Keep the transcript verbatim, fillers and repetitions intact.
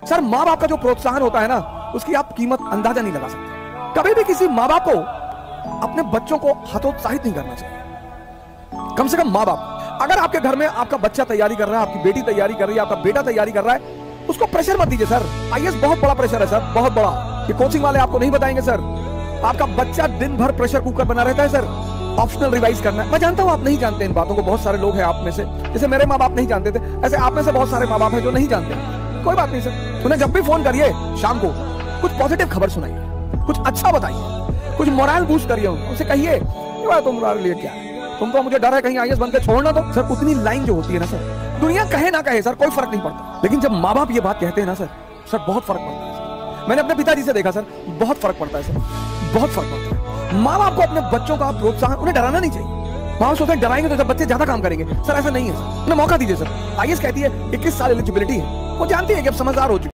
Sir, माँ बाप का जो प्रोत्साहन होता है ना, उसकी आप कीमत अंदाजा नहीं लगा सकते। कभी भी किसी माँ बाप को अपने बच्चों को हतोत्साहित नहीं करना चाहिए। कम से कम माँ बाप, अगर आपके घर में आपका बच्चा तैयारी कर रहा है, आपकी बेटी तैयारी कर रही है, आपका बेटा तैयारी कर रहा है, उसको प्रेशर मत दीजिए। सर, आई ए एस बहुत बड़ा प्रेशर है सर, बहुत बड़ा। ये कोचिंग वाले आपको नहीं बताएंगे सर। आपका बच्चा दिन भर प्रेशर कुकर बना रहता है सर, ऑप्शनल रिवाइज करना है। मैं जानता हूं आप नहीं जानते इन बातों को, बहुत सारे लोग हैं आप में से, जैसे मेरे माँ बाप नहीं जानते थे, ऐसे आप में से बहुत सारे माँ बाप हैं जो नहीं जानते। कोई बात नहीं सर, उन्हें जब भी फोन करिए शाम को, कुछ पॉजिटिव खबर सुनाइए, कुछ अच्छा बताइए, कुछ मोरल बूस्ट करिए, उनसे कहिए तुम्हारे लिए क्या है, तुमको मुझे डर है कहीं आई ए एस बन के छोड़ना। तो सर, उतनी लाइन जो होती है ना सर, दुनिया कहे ना कहे सर, कोई फर्क नहीं पड़ता, लेकिन जब माँ बाप ये बात कहते हैं ना सर, सर बहुत फर्क पड़ता है। मैंने अपने पिताजी से देखा सर, बहुत फर्क पड़ता है सर, बहुत फर्क पड़ता है। माँ बाप को अपने बच्चों का प्रोत्साहन, उन्हें डराना नहीं चाहिए। माँ सोचते हैं डराएंगे तो जब बच्चे ज्यादा काम करेंगे, सर ऐसा नहीं है सर, उन्हें मौका दीजिए सर। आई ए एस कहती है इक्कीस साल एलिजिबिलिटी है, वो जानती है कि अब समझदार हो चुकी है।